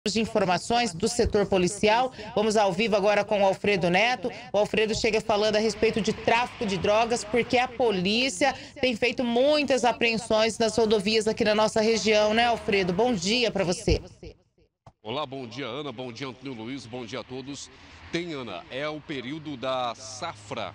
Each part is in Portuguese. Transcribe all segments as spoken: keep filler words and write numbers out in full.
De informações do setor policial. Vamos ao vivo agora com o Alfredo Neto. O Alfredo chega falando a respeito de tráfico de drogas, porque a polícia tem feito muitas apreensões nas rodovias aqui na nossa região, né, Alfredo? Bom dia para você. Olá, bom dia, Ana, bom dia, Antônio Luiz, bom dia a todos. Tem, Ana, é o período da safra,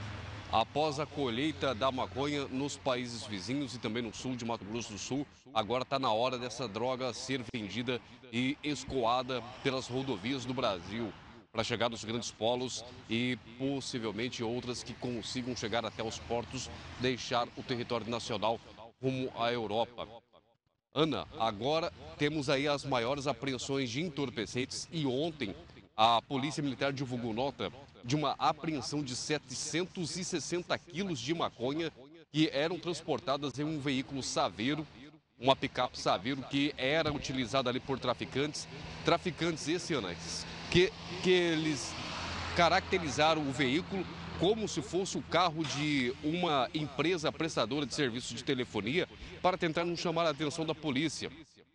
após a colheita da maconha nos países vizinhos e também no sul de Mato Grosso do Sul. Agora está na hora dessa droga ser vendida e escoada pelas rodovias do Brasil para chegar nos grandes polos e possivelmente outras que consigam chegar até os portos, deixar o território nacional rumo à Europa. Ana, agora temos aí as maiores apreensões de entorpecentes e ontem a Polícia Militar divulgou nota de uma apreensão de setecentos e sessenta quilos de maconha que eram transportadas em um veículo Saveiro, uma picape Saveiro que era utilizada ali por traficantes. Traficantes esse, Ana, que, que eles caracterizaram o veículo como se fosse o carro de uma empresa prestadora de serviços de telefonia para tentar não chamar a atenção da polícia.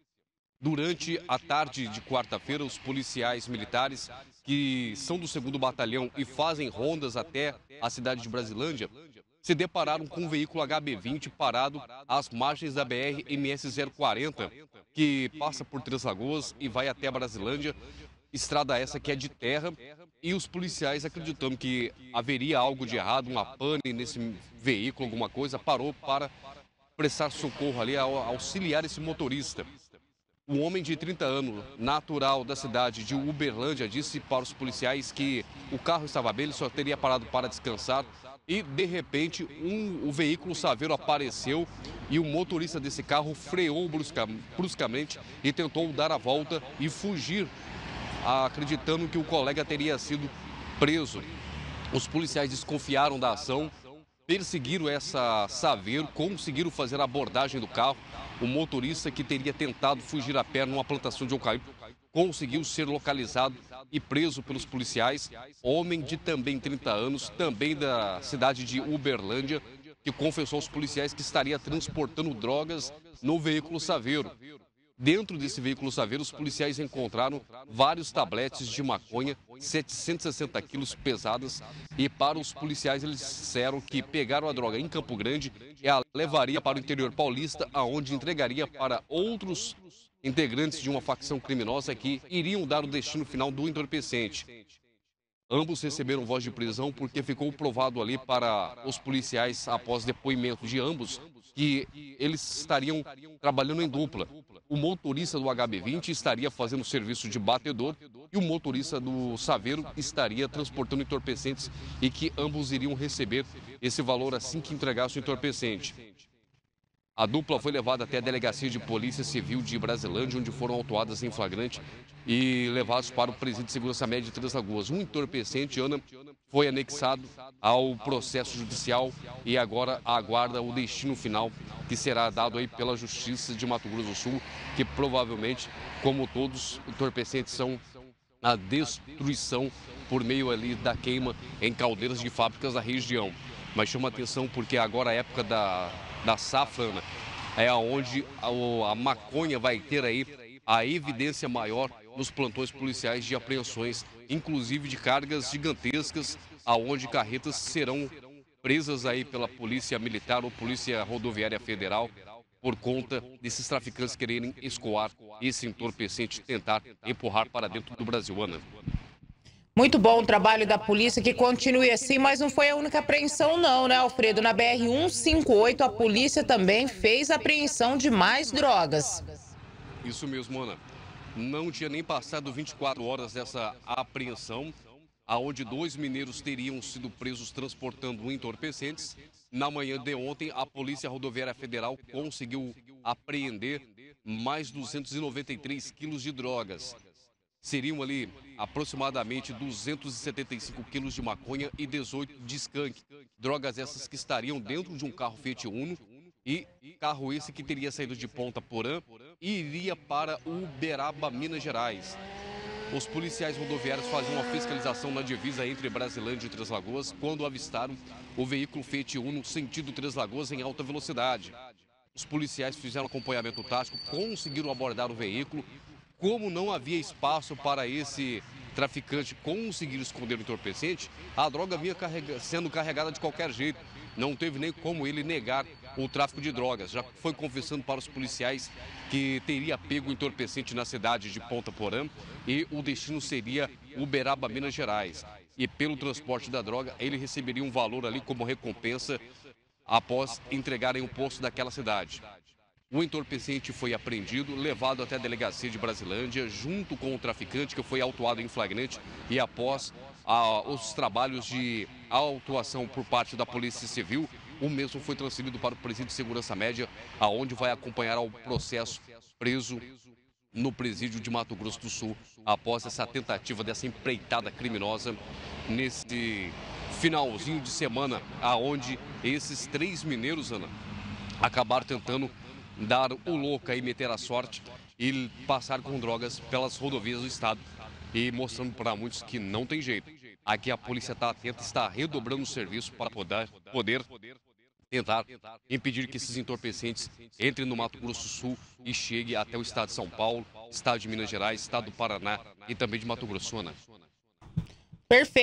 Durante a tarde de quarta-feira, os policiais militares que são do segundo Batalhão e fazem rondas até a cidade de Brasilândia se depararam com um veículo H B vinte parado às margens da B R M S zero quarenta, que passa por Três Lagoas e vai até Brasilândia, estrada essa que é de terra, e os policiais, acreditando que haveria algo de errado, uma pane nesse veículo, alguma coisa, parou para prestar socorro ali, auxiliar esse motorista. Um homem de trinta anos, natural da cidade de Uberlândia, disse para os policiais que o carro estava bem, ele só teria parado para descansar e, de repente, um, o veículo Saveiro apareceu e o motorista desse carro freou brusca, bruscamente e tentou dar a volta e fugir, acreditando que o colega teria sido preso. Os policiais desconfiaram da ação, perseguiram essa Saveiro, conseguiram fazer a abordagem do carro. O motorista, que teria tentado fugir a pé numa plantação de eucalipto, conseguiu ser localizado e preso pelos policiais. Homem de também trinta anos, também da cidade de Uberlândia, que confessou aos policiais que estaria transportando drogas no veículo Saveiro. Dentro desse veículo Saveiro, os policiais encontraram vários tabletes de maconha, setecentos e sessenta quilos pesadas, e para os policiais eles disseram que pegaram a droga em Campo Grande e a levaria para o interior paulista, aonde entregaria para outros integrantes de uma facção criminosa que iriam dar o destino final do entorpecente. Ambos receberam voz de prisão porque ficou provado ali para os policiais, após depoimento de ambos, que eles estariam trabalhando em dupla. O motorista do H B vinte estaria fazendo serviço de batedor e o motorista do Saveiro estaria transportando entorpecentes, e que ambos iriam receber esse valor assim que entregasse o entorpecente. A dupla foi levada até a Delegacia de Polícia Civil de Brasilândia, onde foram autuadas em flagrante e levados para o Presídio de Segurança Média de Três Lagoas. Um entorpecente, Ana, foi anexado ao processo judicial e agora aguarda o destino final, que será dado aí pela Justiça de Mato Grosso do Sul, que provavelmente, como todos, entorpecentes são a destruição por meio ali da queima em caldeiras de fábricas da região. Mas chama atenção porque agora a época da, da safra, Ana, é onde a, a maconha vai ter aí a evidência maior nos plantões policiais de apreensões, inclusive de cargas gigantescas, aonde carretas serão presas aí pela Polícia Militar ou Polícia Rodoviária Federal, por conta desses traficantes quererem escoar esse entorpecente, tentar empurrar para dentro do Brasil, Ana. Muito bom o trabalho da polícia, que continue assim, mas não foi a única apreensão não, né, Alfredo? Na B R cento e cinquenta e oito, a polícia também fez apreensão de mais drogas. Isso mesmo, Ana. Não tinha nem passado vinte e quatro horas dessa apreensão, aonde dois mineiros teriam sido presos transportando entorpecentes. Na manhã de ontem, a Polícia Rodoviária Federal conseguiu apreender mais duzentos e noventa e três quilos de drogas. Seriam ali aproximadamente duzentos e setenta e cinco quilos de maconha e dezoito de skunk. Drogas essas que estariam dentro de um carro Fiat Uno, e carro esse que teria saído de Ponta Porã e iria para Uberaba, Minas Gerais. Os policiais rodoviários faziam uma fiscalização na divisa entre Brasilândia e Três Lagoas quando avistaram o veículo Fiat Uno sentido Três Lagoas em alta velocidade. Os policiais fizeram acompanhamento tático, conseguiram abordar o veículo, como não havia espaço para esse traficante conseguir esconder o entorpecente, a droga vinha carrega, sendo carregada de qualquer jeito. Não teve nem como ele negar o tráfico de drogas. Já foi confessando para os policiais que teria pego o entorpecente na cidade de Ponta Porã e o destino seria Uberaba, Minas Gerais. E pelo transporte da droga, ele receberia um valor ali como recompensa após entregarem o posto daquela cidade. O entorpecente foi apreendido, levado até a delegacia de Brasilândia, junto com o traficante que foi autuado em flagrante e após ah, os trabalhos de autuação por parte da Polícia Civil, o mesmo foi transferido para o Presídio de Segurança Média, aonde vai acompanhar o processo preso no presídio de Mato Grosso do Sul, após essa tentativa dessa empreitada criminosa nesse finalzinho de semana, aonde esses três mineiros, Ana, acabaram tentando dar o louco e meter a sorte e passar com drogas pelas rodovias do estado e mostrando para muitos que não tem jeito. Aqui a polícia está atenta, está redobrando o serviço para poder, poder tentar impedir que esses entorpecentes entrem no Mato Grosso do Sul e cheguem até o estado de São Paulo, estado de Minas Gerais, estado do Paraná e também de Mato Grosso, Ana. Perfeito.